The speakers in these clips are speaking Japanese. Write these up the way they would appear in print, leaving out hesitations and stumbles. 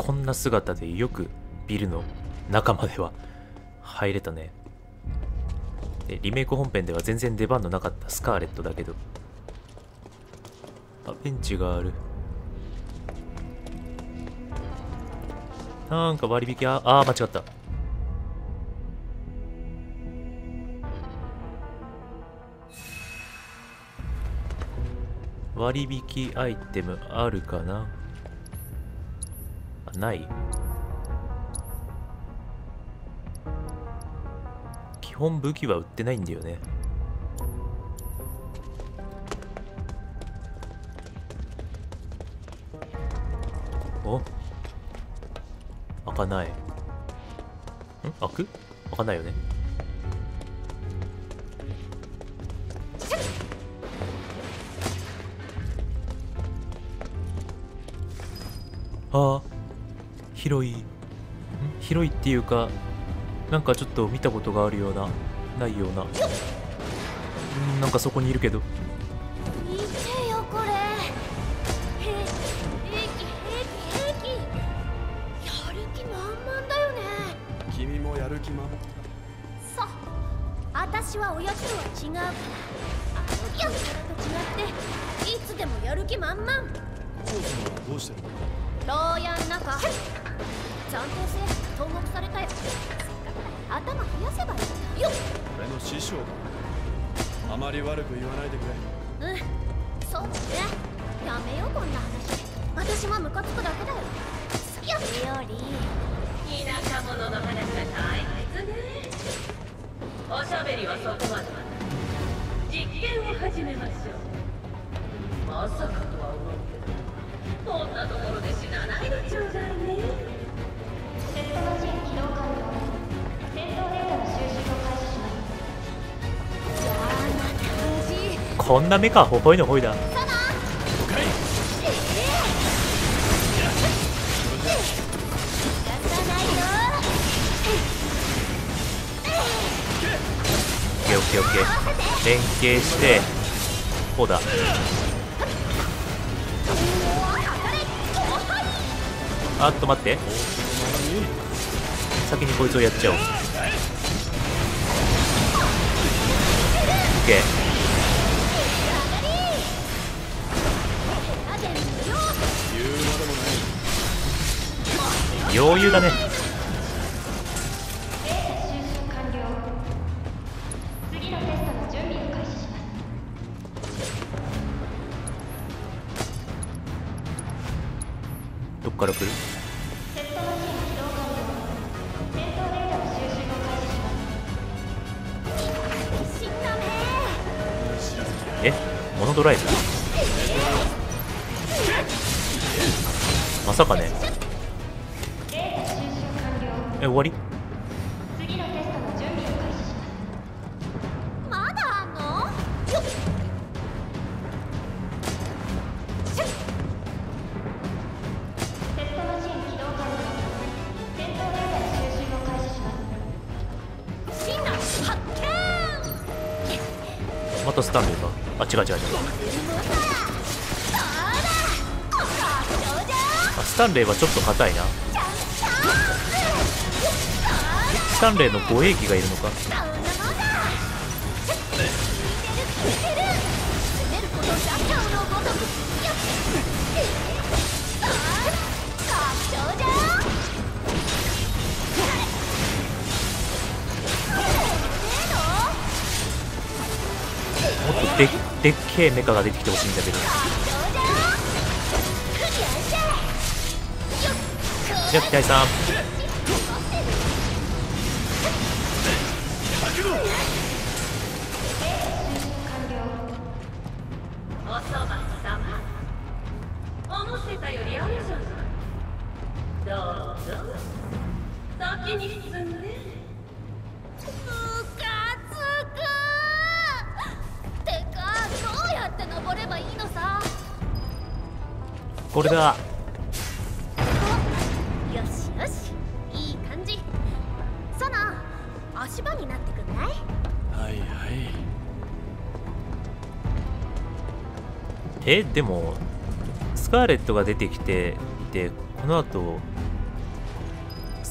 こんな姿でよくビルの中までは入れたね。でリメイク本編では全然出番のなかったスカーレットだけど。あ、ベンチがある。なんか割引、間違った。割引アイテムあるかな。あ、ない。基本武器は売ってないんだよね。お、開かない。開く？開かないよね。広い。広いっていうか、なんかちょっと見たことがあるような、ないような。なんかそこにいるけど。 見てよこれ。平気。やる気満々だよね。 君もやる気満々。 そう。私は親父とは違うから。あのキャラと違っていつでもやる気満々。 コウ君はどうしてるの？ 牢屋の中。暫定性投獄されたよ。せっかくだ頭冷やせばいいよ。 俺の師匠だ。あまり悪く言わないでくれ。 そうね。やめようこんな話。私もムカつくだけだよ。好きより田舎者の話が大切ね。おしゃべりはそこまで。実験を始めましょう。まさかとは思うけど、こんなところで死なないのちょうだいね。 テストマシン起動完了。戦闘データの収集を開始します。じゃあな感じ。 こんな目か、ほほいのほいだ。 サナ。 オッケー連携して、こうだ。あっと待って、先にこいつをやっちゃおう。オッケー、余裕だね。どっから来る？モノドライブ？まさかね。終わり？ まだあんの？ またスタンレーか。あ、違う。あ、スタンレーはちょっと硬いな。スタンレーの護衛機がいるのか。もっとでっけえメカが出てきてほしいんだけど。じゃあ、期待さん。 おそば様、思ってたよりあるじゃない。どうぞ先に進んで。 ムカつく。てかどうやって登ればいいのさ。 これだ。 よしいい感じ。サナ、足場になってくんない？ はい。 でもスカーレットが出てきていて、この後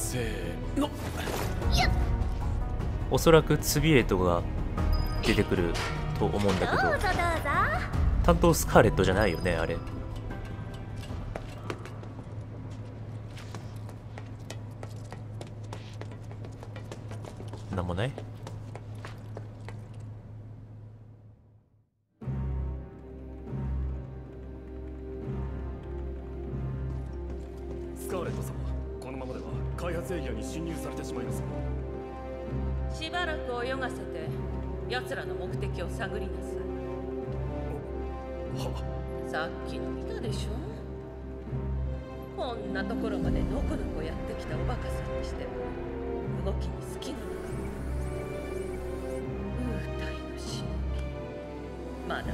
せーの。 おそらくツビエイトが出てくると思うんだけど、 どうぞどうぞ。 担当スカーレットじゃないよねあれ。なんもない。 スカーレット様、このままでは開発エリアに侵入されてしまいます。 しばらく泳がせて奴らの目的を探りなさい。 は、 さっきの見たでしょ。こんなところまでのこのこやってきたおバカさんにしては動きに隙がなかった。ウータイの忍び、まだ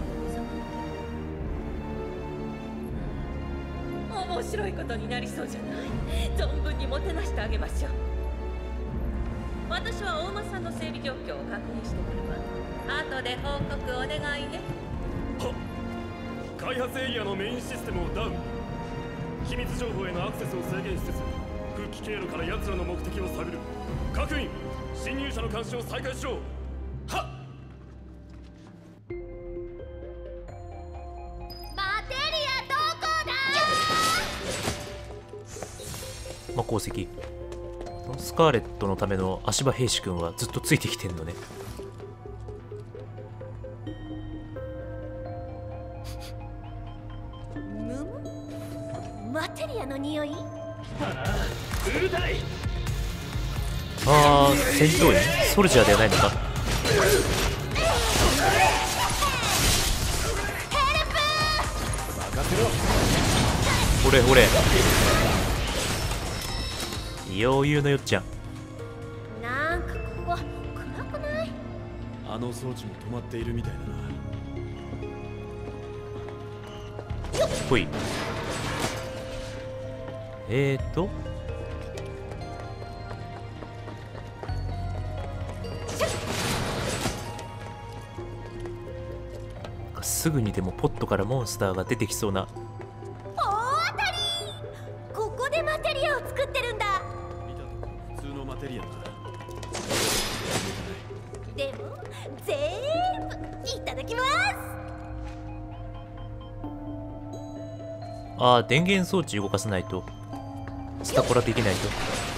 おざま面白いことになりそうじゃない。存分にもてなしてあげましょう。私は大間さんの整備状況を確認してくるわ。後で報告お願いね。 は、開発エリアのメインシステムをダウン。機密情報へのアクセスを制限しつつ空気経路から奴らの目的を探る。各員、侵入者の監視を再開しろ。はっ。 マテリアどこだ。 魔鉱石。スカーレットのための足場兵士君はずっとついてきてんのね。 マテリアの匂い。 ああ、戦闘員ソルジャーではないのか。ほれほれ、余裕のよっちゃん。 なんかここ暗くない？ あの装置も止まっているみたいだな。 ほい。すぐにでもポットからモンスターが出てきそうな。 大当たり。ここでマテリアを作ってるんだ。 見たとこ普通のマテリアだ。 でも全部いただきます。 ああ、電源装置動かさないとスタコラできないと。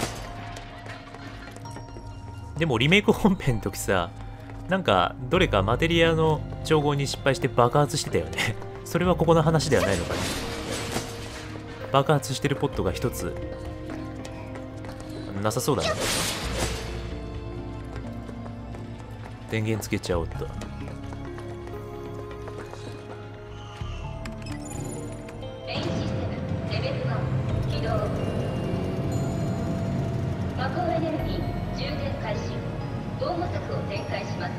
でもリメイク本編の時さ、なんかどれかマテリアの調合に失敗して爆発してたよね。それはここの話ではないのかな。爆発してるポットが一つなさそうだな。電源つけちゃおうと。 メインシステムレベル1起動。魔法エネルギー充電開始。防護策を展開します。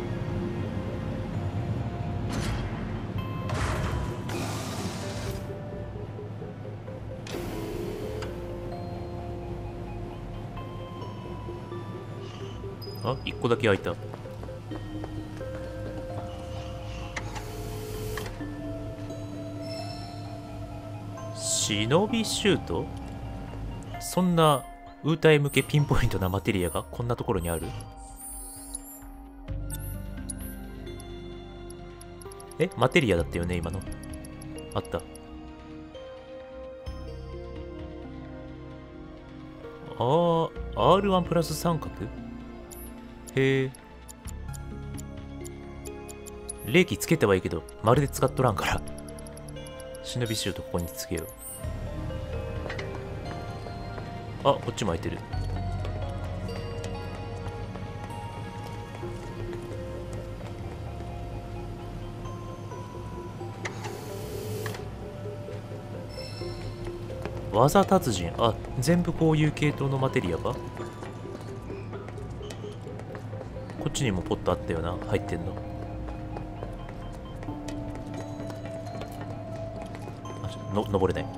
あ、1個だけ開いた。忍びシュート？そんなウータイ向けピンポイントなマテリアがこんなところにある？え、マテリアだったよね今の。あった。R1 プラス三角？へえ。冷気つけてはいいけどまるで使っとらんから。忍びシュートここにつけよう。あ、こっちも開いてる。技達人。あ、全部こういう系統のマテリアか。こっちにもポットあったよな、入ってんの。登れない。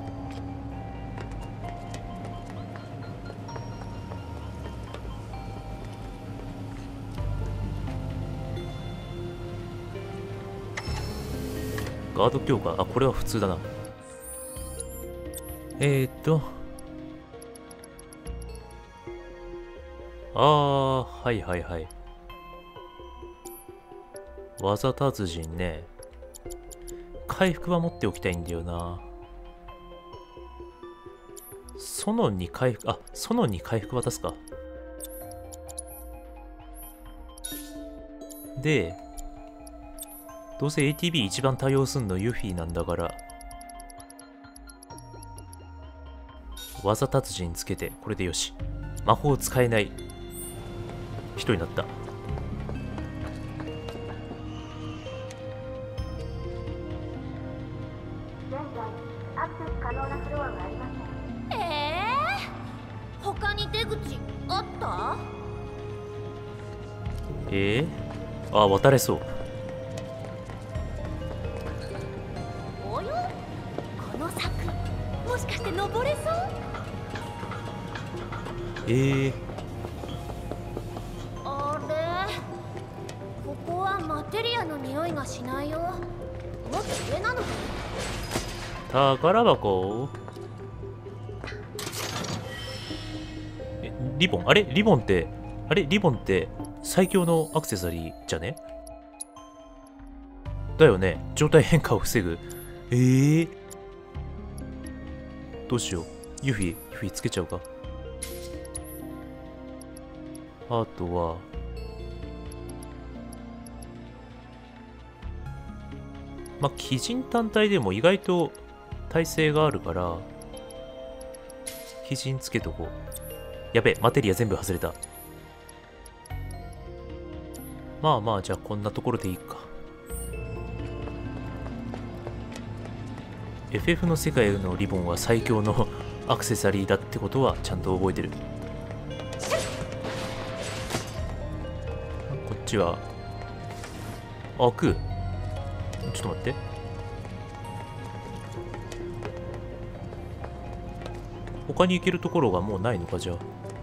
ガード強化。あ、これは普通だな。 ああ、はいはいはい。技達人ね。回復は持っておきたいんだよな。ソノンに回復、あ、ソノンに回復渡すか。で、どうせ ATB 一番多用すんのユフィなんだから、技達人つけて、これでよし。魔法使えない人になった。 アクセス可能なフロアがありません。 他に出口あった？ あ、渡れそう。 およ、この柵もしかして登れそう？あれ、ここはマテリアの匂いがしないよ。もっと上なのかな？ 宝箱。リボン、あれリボンって、リボンって最強のアクセサリーじゃね？だよね。状態変化を防ぐ。どうしよう。ユフィつけちゃうか。あとは、まあ、鬼人単体でも意外と耐性があるから、鬼人つけとこう。やべえ、マテリア全部外れた。まあまあ、じゃあこんなところでいいか。FF の世界のリボンは最強のアクセサリーだってことはちゃんと覚えてる。こっちは、開く。ちょっと待って。他に行けるところがもうないのか、じゃあ。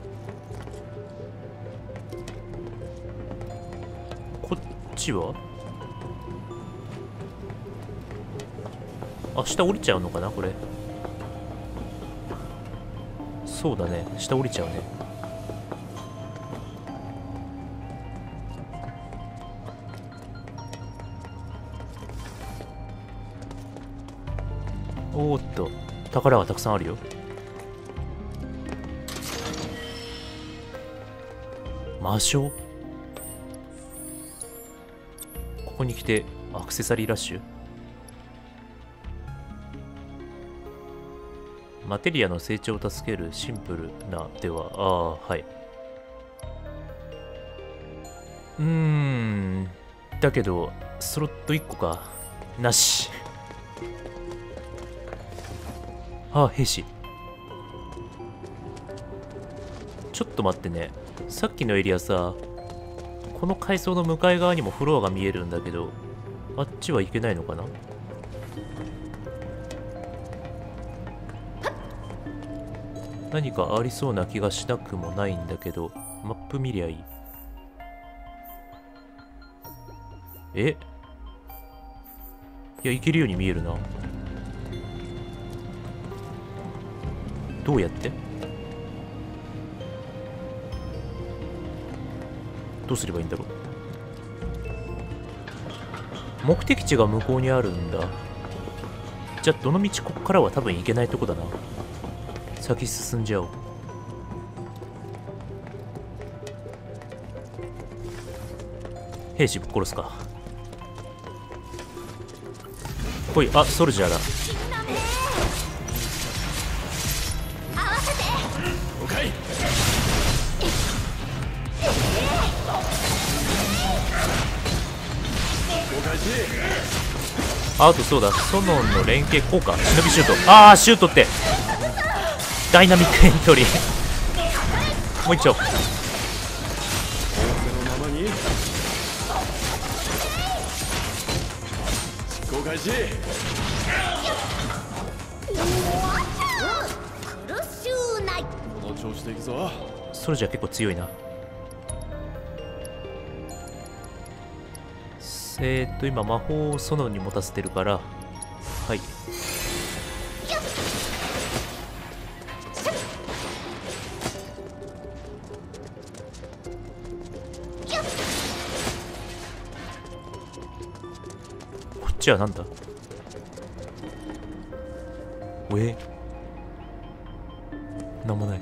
こっちは？あ、下降りちゃうのかな、これ。そうだね、下降りちゃうね。おーっと、宝がたくさんあるよ。魔性？ここに来てアクセサリーラッシュ？マテリアの成長を助けるシンプルなでは、はい。だけど、スロット1個か。なし。兵士。ちょっと待ってね。さっきのエリアさ、この階層の向かい側にもフロアが見えるんだけど、あっちは行けないのかな？何かありそうな気がしなくもないんだけど、マップ見りゃいい。いや、行けるように見えるな。どうやって？どうすればいいんだろう。目的地が向こうにあるんだ。じゃあ、どの道こっからは多分行けないとこだな。先進んじゃおう。兵士ぶっ殺すか。来い。あ、ソルジャーだ。あとそうだ、ソノンの連携効果、忍びシュート。シュートってダイナミックエントリー。もう一丁。ソルジャー結構強いな。今魔法をソノンに持たせてるから、はい。 ちはなんだ。なんもない。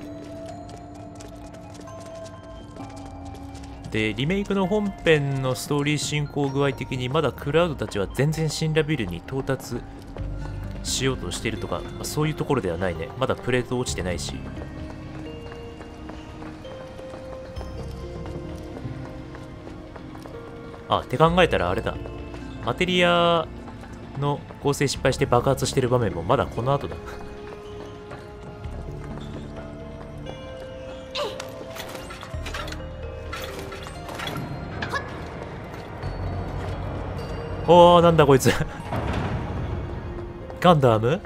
でリメイクの本編のストーリー進行具合的にまだクラウドたちは全然新ラビルに到達しようとしているとか、そういうところではないね。まだプレート落ちてないし。って考えたらあれだ。マテリアの構成失敗して爆発してる場面もまだこの後だ。おー、なんだこいつ。ガンダム？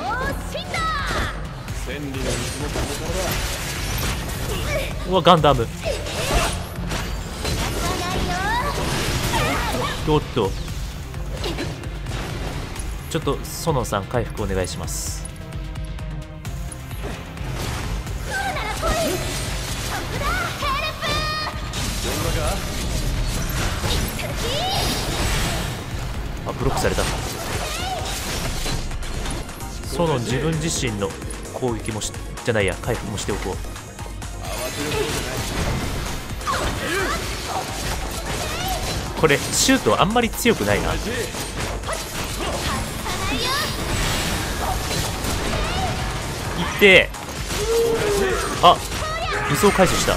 うわ、ガンダム。おっと、ちょっとソノンさん回復お願いします。ブロックされた。ソノン自分自身の攻撃もじゃないや、回復もしておこう。これシュートあんまり強くないな。いって輸送開始した。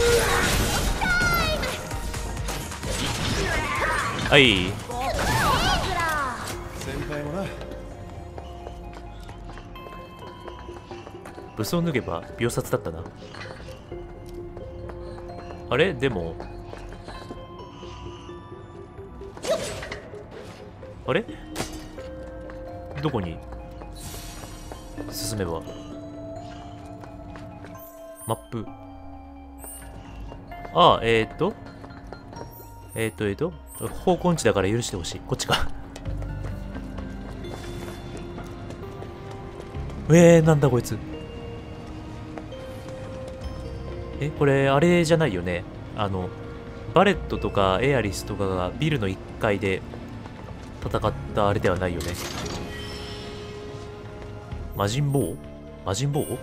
はい、武装脱げば秒殺だったな。あれでもあれどこに進めば。マップ。方向音痴だから許してほしい。こっちか。なんだこいつ。これあれじゃないよね。バレットとかエアリスとかがビルの1階で戦ったあれではないよね。魔人坊？魔人坊？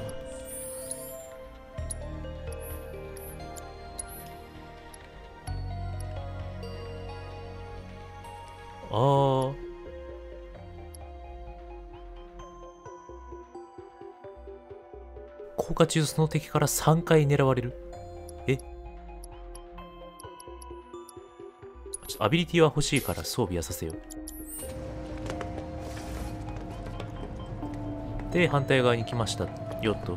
効果中その敵から3回狙われる。ちょっとアビリティは欲しいから装備はさせよう。で反対側に来ましたよっと。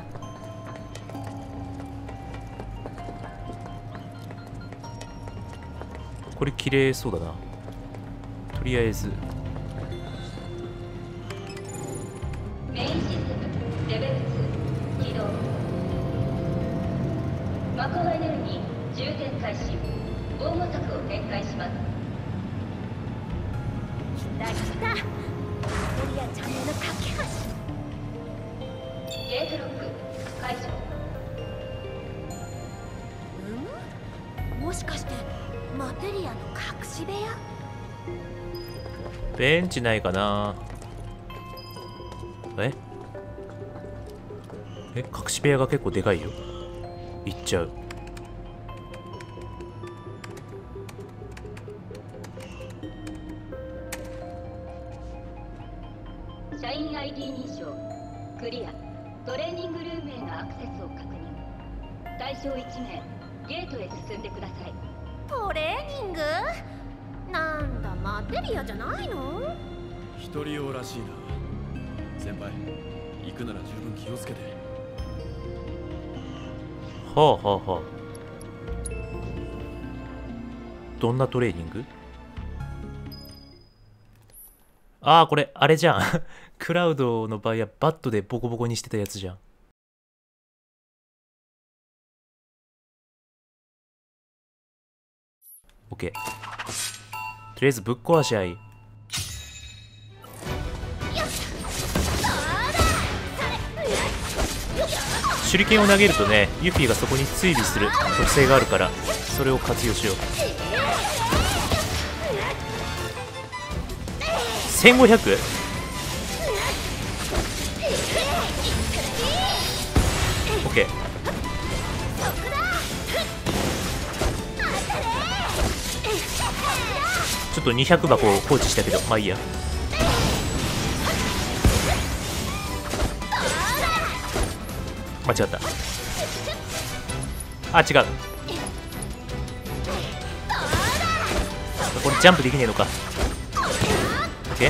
これ綺麗そうだな。とりあえずメインシステムレベル2起動。マコエネルギー充填開始。防護策を展開します。 来た来た、マテリアちゃんへの架け橋。 ゲートロック解除。 もしかしてマテリアの隠し部屋？ ベンチないかな。隠し部屋が結構でかいよ。行っちゃう。 社員 ID 認証クリア。トレーニングルームへのアクセスを確認。対象1名ゲートへ進んでください。 トレーニング？なんだマテリアじゃないの？ 一人用らしいな。先輩、行くなら十分気をつけて。 はあはあはあ。どんなトレーニング？これあれじゃん。クラウドの場合はバットでボコボコにしてたやつじゃん。OK。とりあえずぶっ壊し合い。手裏剣を投げるとね、ユフィがそこに追尾する特性があるから、それを活用しよう。 1500？ OK。 ちょっと200箱を放置したけど、まあいいや。間違った。あ、違う。これジャンプできねえのか。 OK。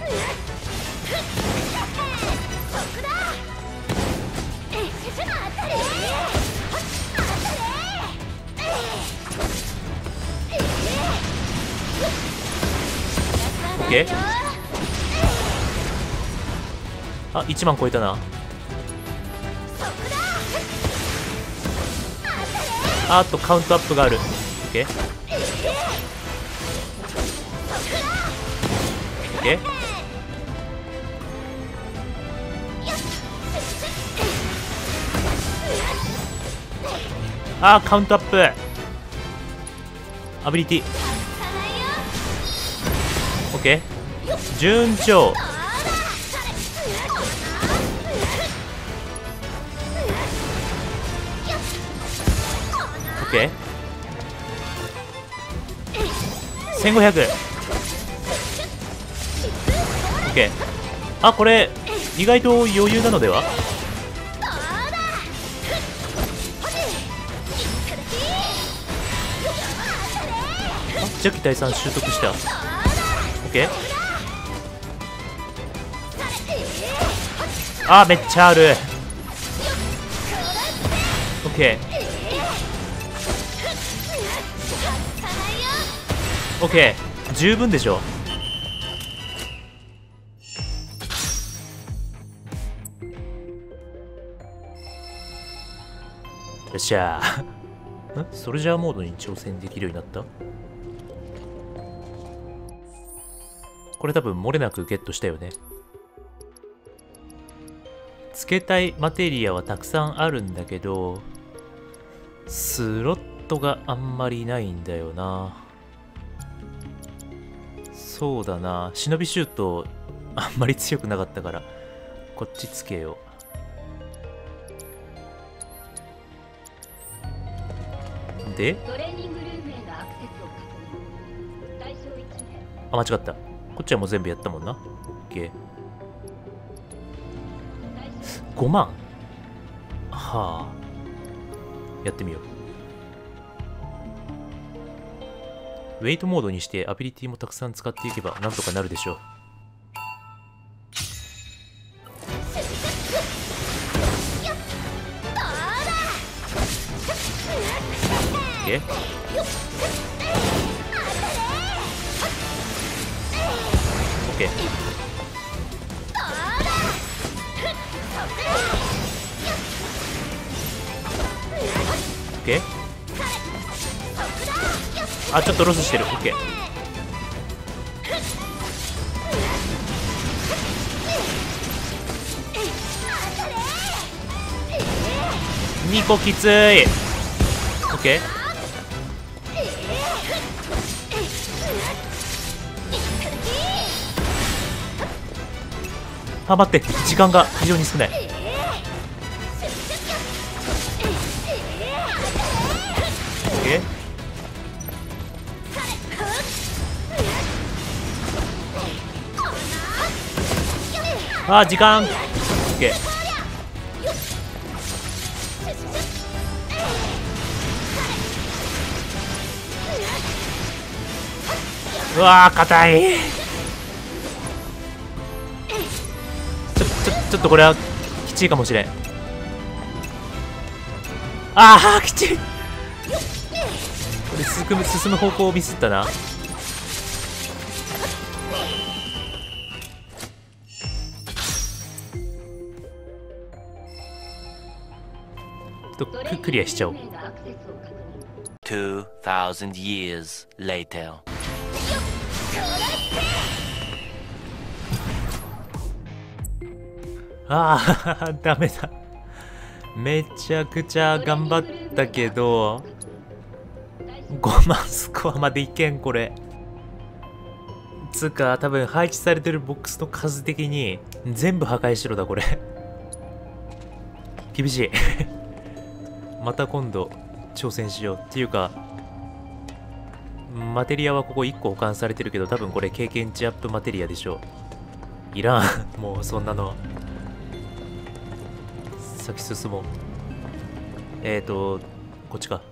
OK。 あ、1万超えたな。あとカウントアップがある。 OK。 OK。 あー、カウントアップ。アビリティ OK。 順調。 OK。 1500。 OK。 あ、これ意外と余裕なのでは。邪気退散習得した。 OK。 あー、めっちゃある。 OK。 OK。 十分でしょ。よっしゃー。ん？ソルジャーモードに挑戦できるようになった。これ多分漏れなくゲットしたよね。つけたいマテリアはたくさんあるんだけど、スロットがあんまりないんだよな。そうだな、忍びシュートあんまり強くなかったからこっちつけよう。で、 トレーニングルームへのアクセスを確認。対象1名。 あ、間違った。こっちはもう全部やったもんな。OK。 5万。はあ、やってみよう。ウェイトモードにしてアビリティもたくさん使っていけばなんとかなるでしょう。OK。 OK。 OK。 あ、ちょっとロスしてる。 OK。 2個きつい。 OK。 あ、待って、時間が非常に少ない。 OK。 あー、時間。 OK。 うわー、硬い。ちょっとこれはきちいかもしれん。ああ、きちい。これ進む方向をミスったな。クリアしちゃおう。 2,000 years later. ああ、ダメだ。めちゃくちゃ頑張ったけど、5万スコアまでいけん、これ。 つうか多分配置されてるボックスの数的に全部破壊しろだこれ。厳しい。また今度挑戦しよう。っていうかマテリアはここ1個保管されてるけど、多分これ経験値アップマテリアでしょう。いらん。もうそんなの。先進もう。こっちか。